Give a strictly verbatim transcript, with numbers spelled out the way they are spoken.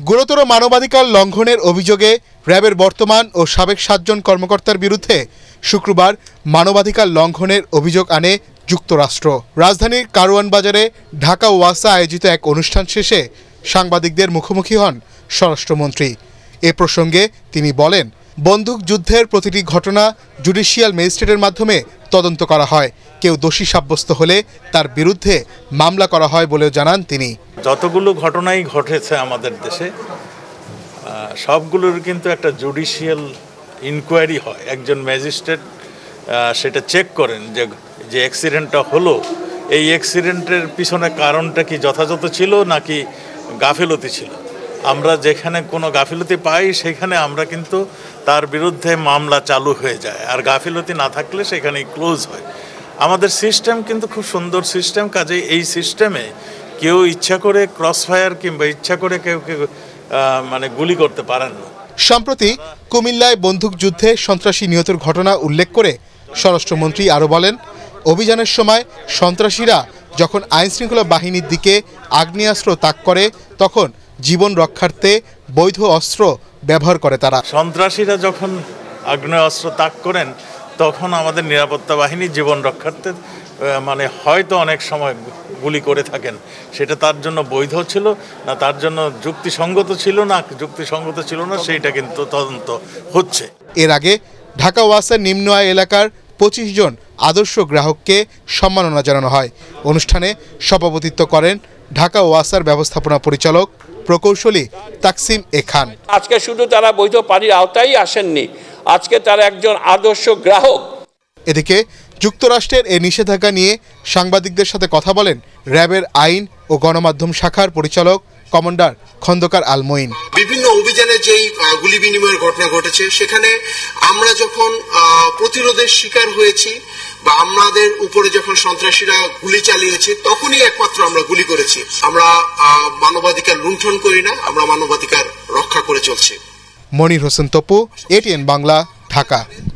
গুরুতর মানবাধিকার লঙ্ঘনের অভিযোগে র্যাবের বর্তমান ও সাবেক সাতজন কর্মকর্তার বিরুদ্ধে শুক্রবার মানবাধিকার লঙ্ঘনের অভিযোগ আনে যুক্তরাষ্ট্র। রাজধানীর কারওয়ান বাজারে ঢাকা ওয়াসা আয়োজিত এক অনুষ্ঠান শেষে সাংবাদিকদের মুখোমুখি হন স্বরাষ্ট্রমন্ত্রী। এ প্রসঙ্গে তিনি বলেন, বন্দুক যুদ্ধের প্রতিটি ঘটনা জুডিশিয়াল ম্যাজিস্ট্রেটের মাধ্যমে তদন্ত করা হয়। কেউ দোষী সাব্যস্ত হলে তার বিরুদ্ধে মামলা করা হয় বলেও জানান তিনি। যতগুলো ঘটনাই ঘটেছে আমাদের দেশে সবগুলোর কিন্তু একটা জুডিশিয়াল ইনকোয়ারি হয়। একজন ম্যাজিস্ট্রেট সেটা চেক করেন যে যে অ্যাক্সিডেন্টটা হলো এই অ্যাক্সিডেন্টের পিছনে কারণটা কি যথাযথ ছিল নাকি গাফিলতি ছিল। আমরা যেখানে কোনো গাফিলতি পাই সেখানে আমরা কিন্তু তার বিরুদ্ধে মামলা চালু হয়ে যায়, আর গাফিলতি না থাকলে সেখানেই ক্লোজ হয়। আমাদের সিস্টেম কিন্তু খুব সুন্দর সিস্টেম, কাজেই এই সিস্টেমে কেউ ইচ্ছা করে ক্রস ফায়ার কিংবা ইচ্ছা করে কেউ কেউ মানে গুলি করতে পারেন না। সম্প্রতি কুমিল্লায় বন্দুকযুদ্ধে সন্ত্রাসী নিহতের ঘটনা উল্লেখ করে স্বরাষ্ট্রমন্ত্রী আরও বলেন, অভিযানের সময় সন্ত্রাসীরা যখন আইনশৃঙ্খলা বাহিনীর দিকে আগ্নেয়াস্ত্র তাক করে তখন জীবন রক্ষার্থে বৈধ অস্ত্র ব্যবহার করে তারা। সন্ত্রাসীরা যখন আগ্নেয়াস্ত্র তাক করেন তখন আমাদের নিরাপত্তা বাহিনী জীবন রক্ষার্থে মানে হয়তো অনেক সময় গুলি করে থাকেন। সেটা তার জন্য বৈধ ছিল না, তার জন্য যুক্তিসঙ্গত ছিল না যুক্তিসঙ্গত ছিল না সেইটা কিন্তু তদন্ত হচ্ছে। এর আগে ঢাকা ওয়াসার নিম্ন আয় এলাকার পঁচিশ জন আদর্শ গ্রাহককে সম্মাননা জানানো হয়। অনুষ্ঠানে সভাপতিত্ব করেন ঢাকা ওয়াসার ব্যবস্থাপনা পরিচালক প্রকৌশলী তাকসিম এ খান। আজকে শুধু তারা বৈধ পানির আওতায় আসেননি, আজকে তারা একজন আদর্শ গ্রাহক। এদিকে যুক্তরাষ্ট্রের এই নিষেধাজ্ঞা নিয়ে সাংবাদিকদের সাথে কথা বলেন র্যাবের আইন ও গণমাধ্যম শাখার পরিচালক কমান্ডার খন্দকার আল মঈন। বিভিন্ন অভিযানে যেই গুলি বিনিময়ের ঘটনা ঘটেছে সেখানে আমরা যখন প্রতিরোধের শিকার হয়েছি বা আমাদের উপরে যখন সন্ত্রাসীরা গুলি চালিয়েছে তখনই একমাত্র আমরা গুলি করেছি। আমরা মানবাধিকার লুণ্ঠন করি না, আমরা মানবাধিকার রক্ষা করে চলছি। মনির হোসেন তপু, এটিএন বাংলা, ঢাকা।